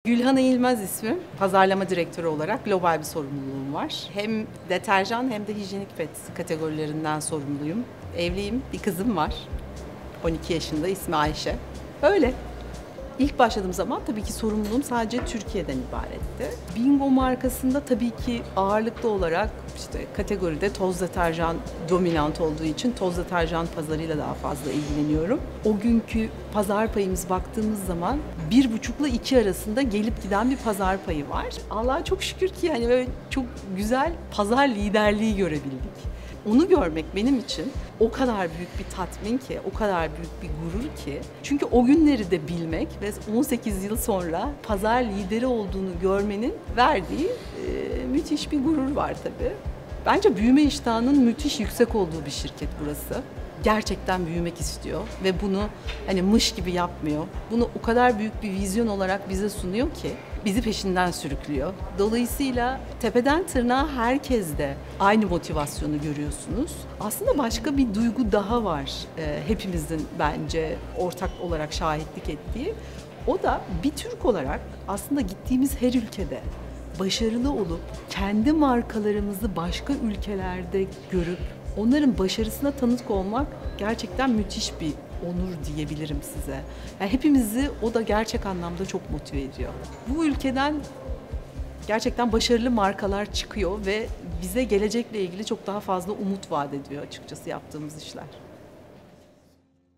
Gülhan Eğilmez ismim. Pazarlama direktörü olarak global bir sorumluluğum var. Hem deterjan hem de hijyenik pet kategorilerinden sorumluyum. Evliyim, bir kızım var. 12 yaşında, ismi Ayşe. Öyle. İlk başladığım zaman tabii ki sorumluluğum sadece Türkiye'den ibaretti. Bingo markasında tabii ki ağırlıklı olarak işte kategoride toz deterjan dominant olduğu için toz deterjan pazarıyla daha fazla ilgileniyorum. O günkü pazar payımız baktığımız zaman 1,5 ile 2 arasında gelip giden bir pazar payı var. Allah'a çok şükür ki yani böyle çok güzel pazar liderliği görebildik. Onu görmek benim için o kadar büyük bir tatmin ki, o kadar büyük bir gurur ki. Çünkü o günleri de bilmek ve 18 yıl sonra pazar lideri olduğunu görmenin verdiği müthiş bir gurur var tabii. Bence büyüme iştahının müthiş yüksek olduğu bir şirket burası. Gerçekten büyümek istiyor ve bunu hani mış gibi yapmıyor. Bunu o kadar büyük bir vizyon olarak bize sunuyor ki bizi peşinden sürüklüyor. Dolayısıyla tepeden tırnağa herkeste aynı motivasyonu görüyorsunuz. Aslında başka bir duygu daha var hepimizin bence ortak olarak şahitlik ettiği. O da bir Türk olarak aslında gittiğimiz her ülkede başarılı olup kendi markalarımızı başka ülkelerde görüp onların başarısına tanık olmak gerçekten müthiş bir onur diyebilirim size. Yani hepimizi o da gerçek anlamda çok motive ediyor. Bu ülkeden gerçekten başarılı markalar çıkıyor ve bize gelecekle ilgili çok daha fazla umut vaat ediyor açıkçası yaptığımız işler.